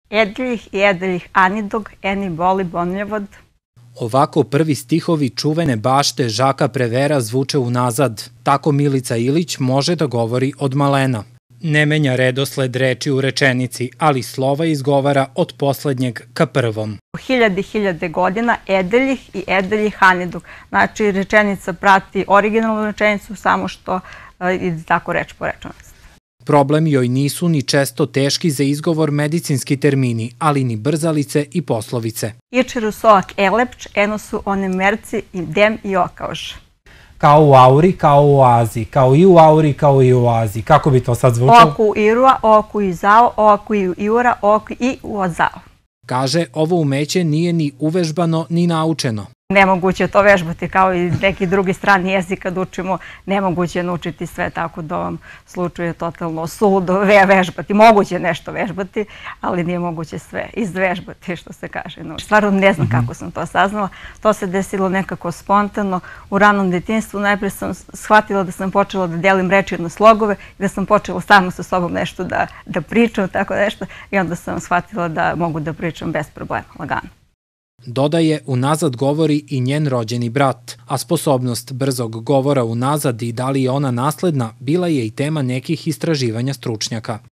Edeljih i edeljih anidog, eni boli bonljevod. Ovako prvi stihovi čuvene bašte Žaka Prevera zvuče unazad. Tako Milica Ilić može da govori od malena. Ne menja redosled reči u rečenici, ali slova izgovara od poslednjeg ka prvom. Hiljade godina edeljih i edeljih anidog. Znači rečenica prati originalnu rečenicu, samo što ide tako reč po rečenici. Problem joj nisu ni često teški za izgovor medicinski termini, ali ni brzalice i poslovice. Ičeru soak elepč, eno su one merci i dem i okaoš. Kao u auri, kao u oazi, kao i u auri, kao i u oazi. Kako bi to sad zvučalo? Oku irua, oku i zao, oku i iura, oku i uozao. Kaže, ovo umeće nije ni uvežbano ni naučeno. Nemoguće je to vežbati kao i neki drugi strani jezik kad učimo. Nemoguće je naučiti sve, tako da u ovom slučaju je totalno suludo vežbati. Moguće je nešto vežbati, ali nije moguće sve izvežbati, što se kaže. Stvarno ne znam kako sam to saznala. To se desilo nekako spontano. U ranom detinjstvu najprej sam shvatila da sam počela da delim reči na slogove i da sam počela samo sa sobom nešto da pričam, tako nešto. I onda sam shvatila da mogu da pričam bez problema, lagano. Dodaje, unazad govori i njen rođeni brat, a sposobnost brzog govora unazad i da li je ona nasledna bila je i tema nekih istraživanja stručnjaka.